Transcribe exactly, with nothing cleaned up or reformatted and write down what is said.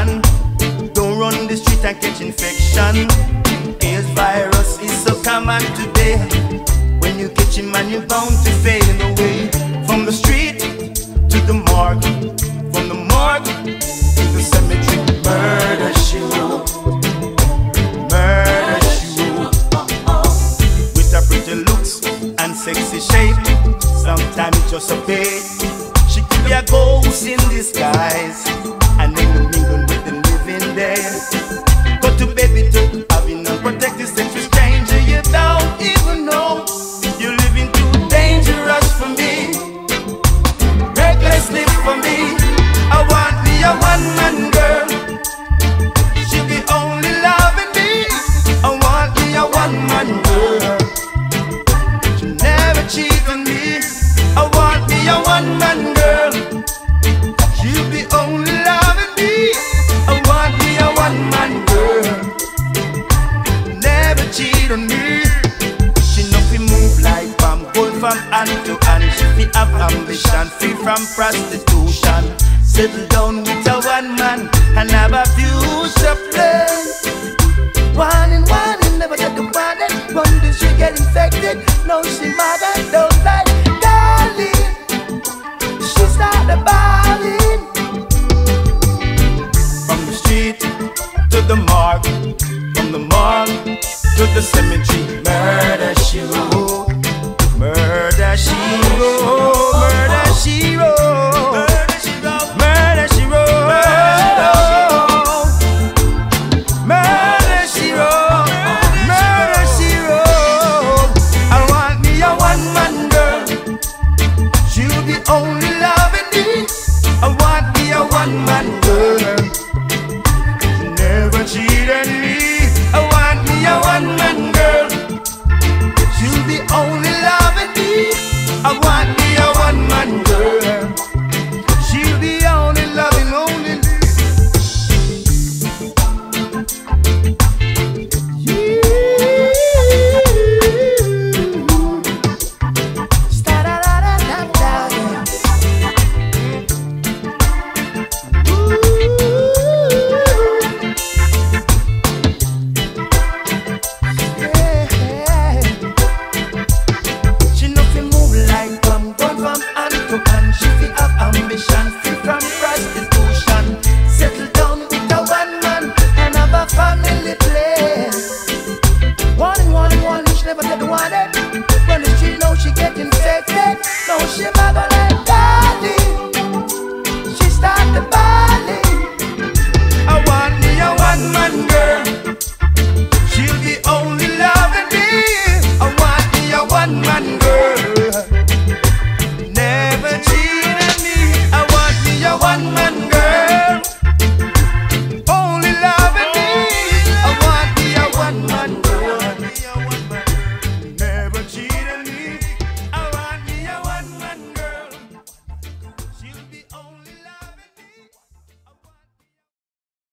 man. Don't run the street and catch infection. AIDS virus is so common today. When you catch him man, you're bound to fade away. From the street to the morgue, from the morgue to the cemetery. Murder she wrote, murder she wrote. With her pretty looks and sexy shape, sometimes it's just a bait. She could be a ghost in disguise, and then you mingle with the living dead. Go to baby to having unprotected sex with stranger you don't even know. You're living too dangerous for me, recklessly for me. I want me a one-man girl, she be only loving me. I want me a one-man girl, she never cheat on me. I want me a one-man girl, she be only loving me. I want me a one-man girl, never cheat on me. She know fi move like palm, gold from hand to hand. She fi have ambition, free from prostitution. Settle down with a one man and have a future plan. One in one and never take a warning. One day she get infected, now she mad and don't like darling. She start the balling. From the street to the morgue, from the morgue to the cemetery. Murder she wrote.